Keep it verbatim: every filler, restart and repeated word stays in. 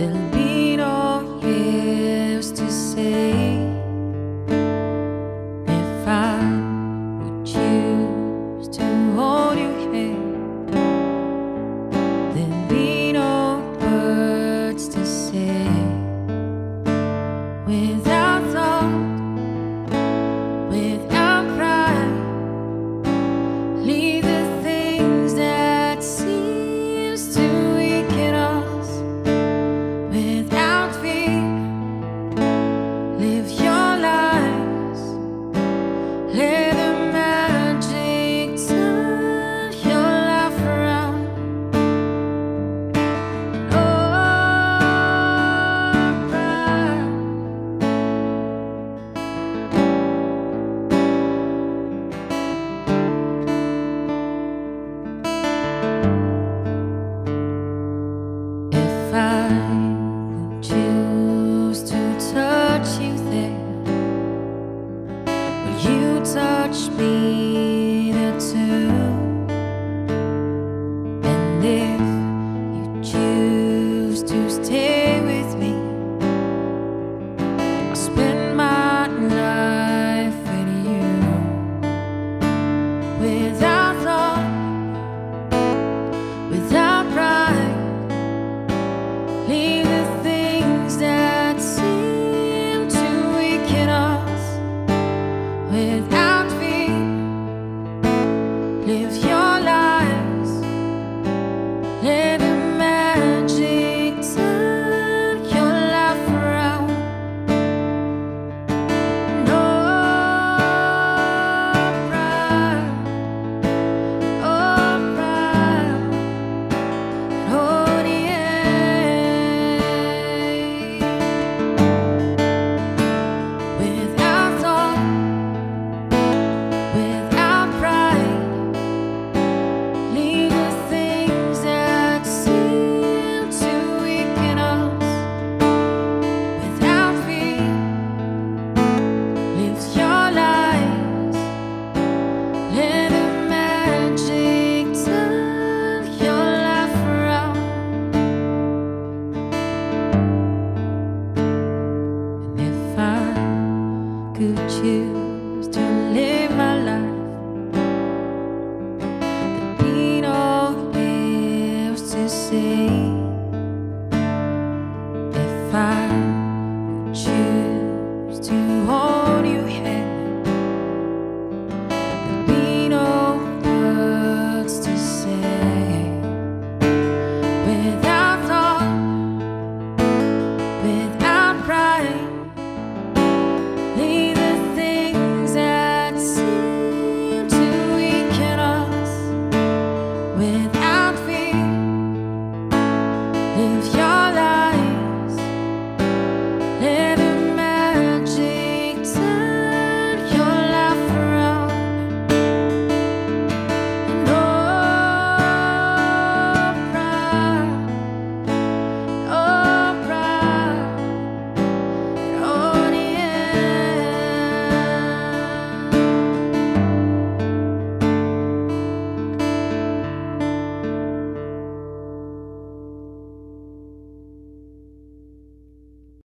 there'll be no years to say. If I would choose to hold your hand, there'll be no words to say. Without thought, without pride, leave the things that seems to weaken us. Without fear, live your lives. Let the magic turn your life around. Alright. If I